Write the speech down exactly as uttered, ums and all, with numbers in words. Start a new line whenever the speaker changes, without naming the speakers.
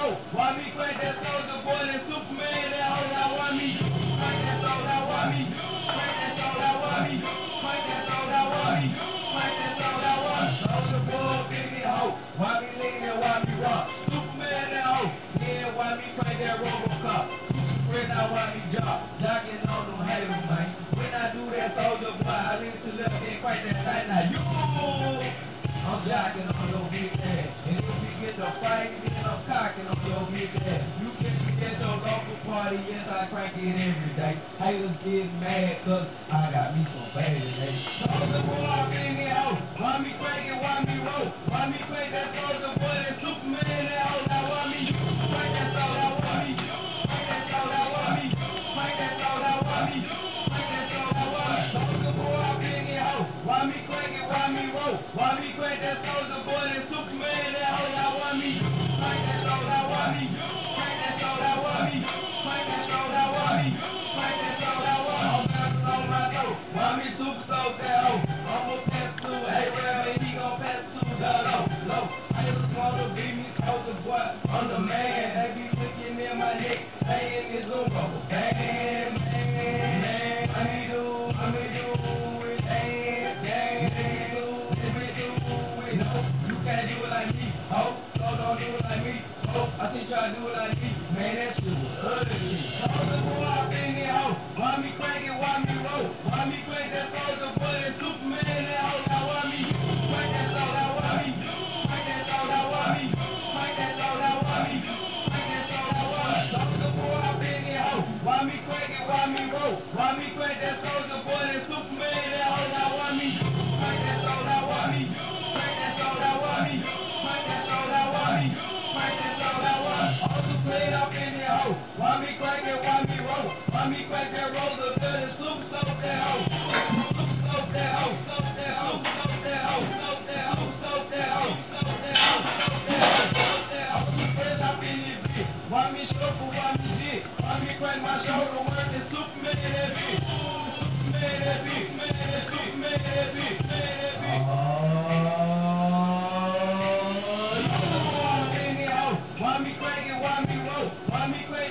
hoe. Why me crank that soldier boy, that Superman, that hoe, that why me? Crank that soldier, that why me? Crank that soldier, that why me? Crank that soldier, that why me? Crank that soldier, that why me? Soldier boy, big that hoe. Why me lean and why me rock? Superman, that hoe. Yeah, why me crank that Robocop? When I why me job, jocking on them haters, man. When I do that soldier boy, I lean to left and crank that thing. Now you, I'm jocking on your big ass. And if we get to fighting, then I'm cocking on your big ass. You can be at your local party, yes, I crank it every day. Haters get mad, cause I got me some bad today. Soldier boy, I'm in there, hoe. Why me crank it, why me roll? Why me crank that soldier boy, that Superman, that hoe? Now why me crank that soldier, that why me? Crank that soldier, that why me? Crank that soldier, that why me? Crank that soldier, that why me? Soldier boy, I'm in there, hoe. Why me crank it, why me roll? Why me crank that soldier boy, that Superman, that hoe? Now why me crank that soldier, that why me? Crank that soldier, that why me? Crank that soldier, that why me? Crank that soldier, that why me? I'm bouncing on my toe. Why me super soak that hoe? I'ma pass through, hey, real, and he gon' pass through the low, low. I just wanna be me, soldier boy. I'm the man. They be looking in my neck, saying it's a rubber band, man, man. Let me do, let me do it, dance, dance. Let me do, let me do it. No, you can't do it like me, ho. No, don't do it like me, ho. I think y'all do it like me, man. That shit was ugly. Soldier boy, I been here, ho. Why me crank it, why me roll? Why me crank that soldier boy, that Superman, that hoe? Now why me crank that soldier, that why me? Crank that soldier, that why me? Crank that soldier, that why me? Crank that soldier, that why me? Soldier boy, I been here, ho. Why me crank it, why me roll? Why me crank that soldier boy, that Superman, that hoe? Now why me crank that soldier, that why me? Crank that soldier, that why me? Crank that soldier, that why me? Crank that soldier, that why me? Also played up in here, ho. Why me crank it, why me roll? Why me crank that roller, that super soak that hoe? Super soak that hoe, soak that hoe, soak that hoe, soak that hoe, soak that hoe, soak that hoe, soak that hoe, soak that hoe. Also played up in this bitch. Why me shuffle, why me dick? Why me crank my shoulder work and Superman that bitch? Superman that bitch, man that Superman that bitch, man that bitch. Oh, you know I'm in here, ho. Why me crank it, why me roll? Why me crank